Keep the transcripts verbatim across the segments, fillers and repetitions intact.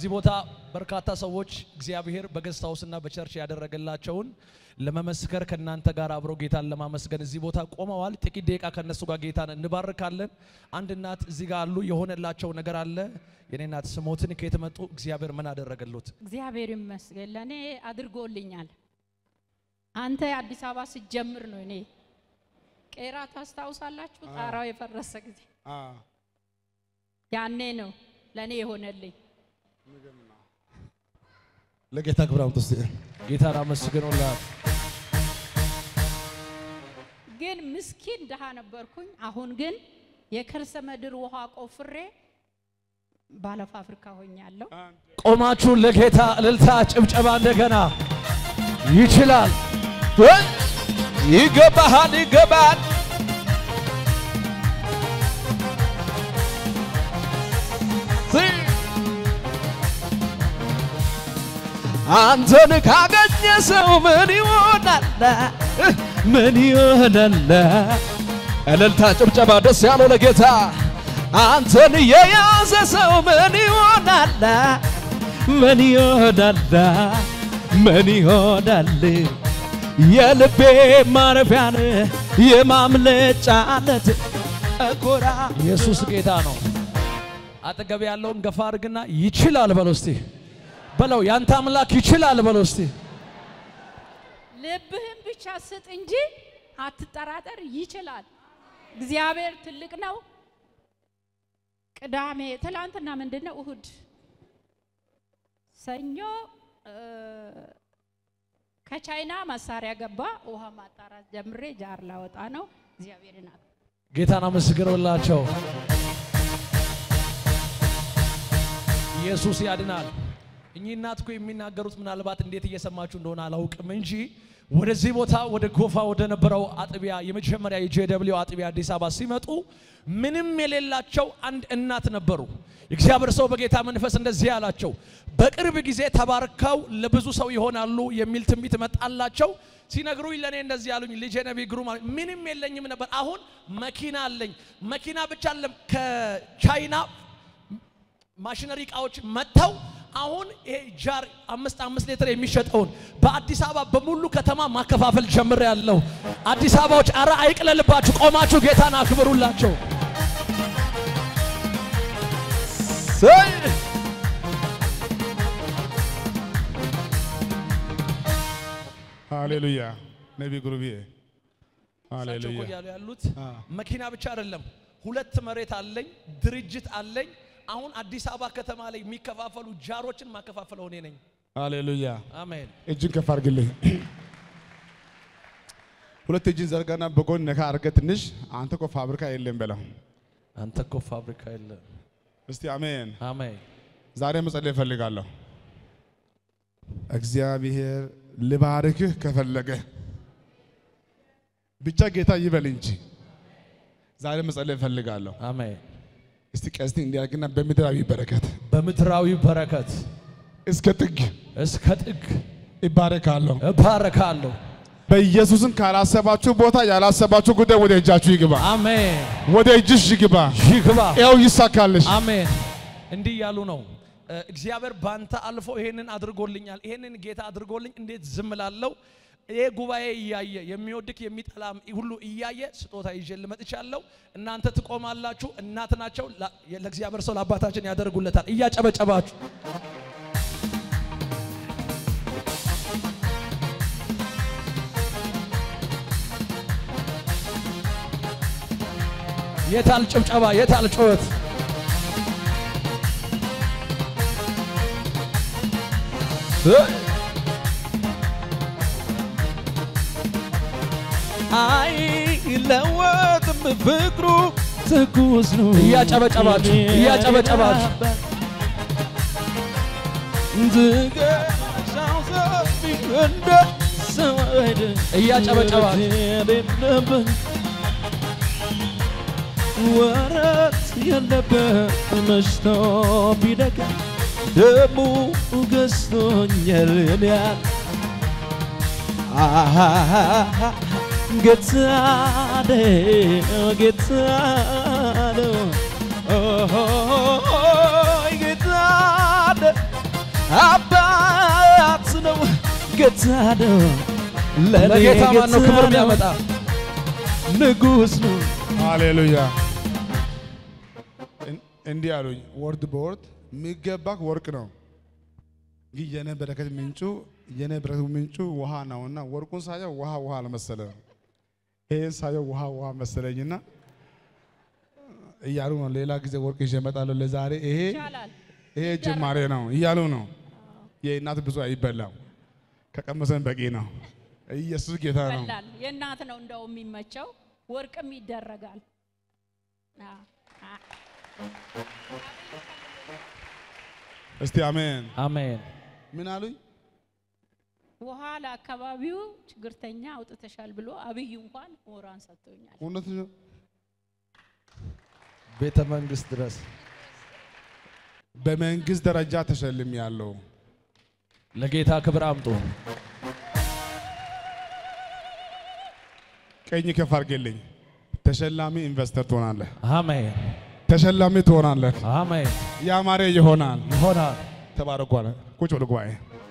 እዚህ ቦታ በርካታ ሰዎች እግዚአብሔር በገስታውስና በቸርች ያደረገላቸውን ለመመስከር ከናንተ ጋር አብሮ ጌታን ለማመስገን እዚህ ቦታ ቆመዋል ጥቂት ደቂቃ ከነሱ ጋር ጌታን እንባርካለን አንድ እናት እዚህ ጋር አሉ የሆነላቸው ነገር አለ የኔ እናት ስሞትን ከየተመጡ እግዚአብሔር ምን አደረገሉት እግዚአብሔር ይመስገን ለኔ አድርጎልኛል አንተ አዲስ አበባ ሲጀምር ነው እኔ ቄራ ታስታውሳላችሁ ጣራው የፈረሰ ጊዜ አ ያኔ ነው ለኔ የሆነልኝ ለጌታ ክብራም ተስቲ ጌታን አመስግኑላት ግን ምስኪን ደሃ ነበርኩኝ አሁን ግን የከርሰ ምድር ውሃ ቆፍሬ ባለፍ አፍሪካ ሆኛለሁ ቆማችሁ ለጌታ እልልታ ጭብጨባ እንደገና ይችላል ይገባሃል ይገባል አንተን ካገኘ ሰው ምን ይሆናል ምን ይሆናል እልልታ ጭብጨባ ደስ ያለው ለጌታ አንተን የያዘ ሰው ምን ይሆናል ምን ይሆናል ምን ይሆናል የልቤ ማረፊያን የማምለጫለት እኮራ ኢየሱስ ጌታ ነው አጠገብ ያለውን ገፋ አድርግና ይችላል በለው እስቲ በለው ያንተ አምላክ ይችላል በለው እስቲ ልብህን ብቻ ስጥ እንጂ አትጠራጠር ይችላል እግዚአብሔር ትልቅ ነው ቅዳሜ ትላንትና ምንድነው እሁድ ሰኞ ከቻይና መሳሪያ ገባ ውሃ ማጣራት ጀምሬ ጃር ላወጣ ነው እግዚአብሔርና ጌታን አመስግኑላቸው ኢየሱስ ያድናል እኚህ እናትኩ የሚናገሩት ምናልባት እንዴት እየሰማችሁ እንደሆነ አላውቅም እንጂ ወደዚህ ቦታ ወደ ጎፋ ወደ ነበረው አጥቢያ የመጀመሪያ የጄደብሊው አጥቢያ አዲስ አበባ ሲመጡ ምንም የሌላቸው አንድ እናት ነበሩ እግዚአብሔር ሰው በጌታ መንፈስ እንደዚህ ያላቸው በቅርብ ጊዜ ተባርከው ለብዙ ሰው ይሆናሉ የሚል ትንቢት መጣላቸው ሲነግሩኝ ለኔ እንደዚህ ያሉኝ ልጄ ነብይ ግሩም ምንም የለኝም ነበር አሁን መኪና አለኝ መኪና ብቻ አለም ከቻይና ማሽነሪ ቃዎች መጣው አሁን ይሄ ጃር አምስት አምስት ሊትር የሚሸጠውን በአዲስ አበባ በሙሉ ከተማ ማከፋፈል ጀምር ያለው አዲስ አበባዎች አራ አይቅለልባችሁ ቆማችሁ ጌታን አክብሩላቸው ሰይ ሃሌሉያ ነብይ ግሩምዬ ሃሌሉያ ያሉ ያሉት መኪና ብቻ አይደለም ሁለት መሬት አለኝ ድርጅት አለኝ አሁን አዲስ አበባ ከተማ ላይ የሚከፋፈሉ ጃሮችን ማከፋፈለው እኔ ነኝ ሃሌሉያ አሜን እጅን ከፍ አድርግልኝ ሁለት እጅን ዘርጋና በጎን ነካ አድርገህ ትንሽ አንተ እኮ ፋብሪካ የለም በለው አንተ እኮ ፋብሪካ የለም እስቲ አሜን አሜን ዛሬ መጸለይ ፈልጋለሁ እግዚአብሔር ልባርክህ ከፈለገ ብቻ ጌታ ይበል እንጂ ዛሬ መጸለይ ፈልጋለሁ አሜን እስቲ ቀስቲ እንዲያርግና በምድራዊ በረከት በምድራዊ በረከት እስከ ጥግ እስከ ጥግ ይባረካለሁ እባረካለሁ በኢየሱስን ካላሰባችሁ ቦታ ያላሰባችሁ ጉዳይ ወደ እጃችሁ ይግባ አሜን ወደ እጅሽ ይግባ ይግባ ያው ይሳካልሽ አሜን እንዲህ ያሉ ነው እግዚአብሔር ባንተ አልፎ ይሄንን አድርጎልኛል ይሄንን ጌታ አድርጎልኝ እንዴት ዝም ላለው ይሄ ጉባኤ ይያየ የሚወድክ የሚጠላም ሁሉ ይያየ ስጦታ ይጀል መጥቻለሁ እናንተ ትቆማላችሁ እናት ናቸው ለእግዚአብሔር ሰው ለአባታችን ያደርጉለታል እያጨበጨባችሁ የታል ጭብጨባ የታል ጩኸት አይ ለወጥም ፍቅሩ ትኩስ ነው እያጨበጨባችሁ እያጨበጨባችሁ ዝገሻው ሰፊ እንደ ሰማይ እያጨበጨባችሁ ወራት የለበት መሽቶ ቢደጋ ደሙ ገዝቶኛል አሃ Getsade, getsade, oh, oh, oh, getsade, አባት ነው ጌታ ነው ለጌታ ማን ነው ክብር የሚያመጣ ንጉስ ነው ሃሌሉያ እንዲህ አሉኝ ወርድ በወርድ የሚገባክ ወርቅ ነው ግን የኔ በረከት ምንጩ የኔ በረከት ምንጩ ውሃ ነውና ወርቁን ሳየው ውሃ ውሃ አልመሰለ ይሄን ሳየው ውሃ ውሃ መሰለኝና እያሉ ነው ሌላ ጊዜ ወርቅ ይዤ እመጣለሁ ለዛሬ ይሄ ይሄ ጅማሬ ነው እያሉ ነው የእናት ብዙ አይበላም ከቀመሰን በቂ ነው ኢየሱስ ጌታ ነው ይበላል የእናት ነው እንደው የሚመቸው ወርቅም ይደረጋል እስቲ አሜን አሜን ምን አሉኝ ውሃ ለአካባቢው ችግርተኛ አውጥተሻል ብሎ አብይ እንኳን ሞራን ሰጥቶኛል እውነት ነው ቤተ መንግስት ድረስ በመንግስት ደረጃ ተሸልም ያለው ለጌታ ክብር አምጡ ቀኝ ከፍ አድርገልኝ ተሸላሚ ኢንቨስተር ትሆናለህ አሜን ተሸላሚ ትሆናለህ አሜን ያማረ ይሆናል ይሆናል ተባረኳል ቁጭ ብሎ ጉባኤ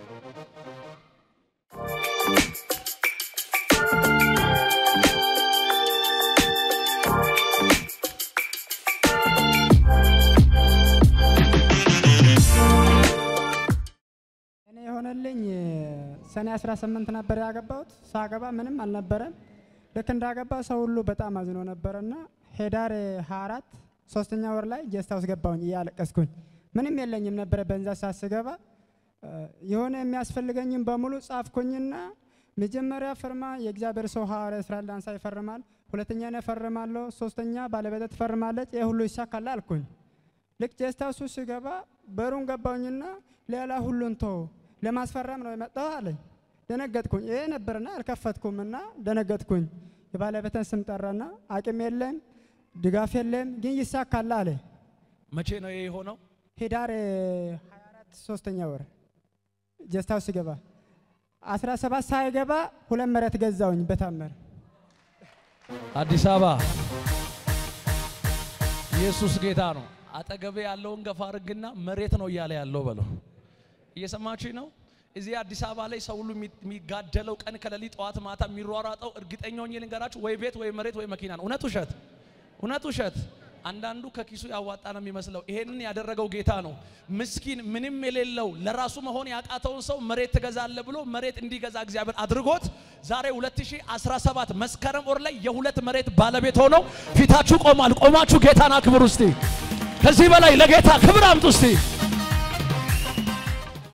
እኔ የሆነልኝ ሰኔ አስራ ስምንት ነበር ያገባሁት ሳገባ ምንም አልነበረም ልክ እንዳገባ ሰው ሁሉ በጣም አዝኖ ነበርና ሄዳር ሃያ አራት ሶስተኛ ወር ላይ ጌስታውስ ገባሁኝ እያለቀስኩኝ ምንም የለኝም ነበር በእንዛ ሳስገባ የሆነ የሚያስፈልገኝም በሙሉ ጻፍኩኝና መጀመሪያ ፈርማ የእግዚአብሔር ሰው ሐዋርያው እስራኤል ዳንሳ ይፈርማል ሁለተኛ ነው ፈርማለሁ ሶስተኛ ባለቤት ትፈርማለች ይሄ ሁሉ ይሳካል አልኩኝ ልክ ጌስታውስ ሲገባ በሩን ገባሁኝና ሌላ ሁሉን ተው ለማስፈረም ነው የመጣው አለኝ ደነገጥኩኝ ይሄ ነበርና አልከፈትኩምና ደነገጥኩኝ የባለቤትን ስም ጠራና አቅም የለም ድጋፍ የለም ግን ይሳካል አለ መቼ ነው ይሄ ሆነው ሄዳር ሃያ አራት ሶስተኛ ወር ጌስታውስ ገባ አስራ ሰባት ሳይገባ ሁለት መሬት ገዛውኝ በታመር አዲስ አበባ ኢየሱስ ጌታ ነው አጠገቤ ያለውን ገፋ አድርግና መሬት ነው እያለ ያለው በለው እየሰማችሁ ነው እዚህ አዲስ አበባ ላይ ሰው ሁሉ የሚጋደለው ቀን ከሌሊት ጧት ማታ የሚሯሯጠው እርግጠኛው ነኝ ልንገራችሁ ወይ ቤት ወይ መሬት ወይ መኪና ነው እውነት ውሸት እውነት ውሸት አንዳንዱ ከኪሱ ያዋጣ ነው የሚመስለው ይሄንን ያደረገው ጌታ ነው ምስኪን ምንም የሌለው ለራሱ መሆን ያቃተውን ሰው መሬት ትገዛለ ብሎ መሬት እንዲገዛ እግዚአብሔር አድርጎት ዛሬ ሁለት ሺህ አስራ ሰባት መስከረም ወር ላይ የሁለት መሬት ባለቤት ሆኖ ፊታችሁ ቆማል ቆማችሁ ጌታና ክብር ውስጥ ከዚህ በላይ ለጌታ ክብር አምጡ እስቲ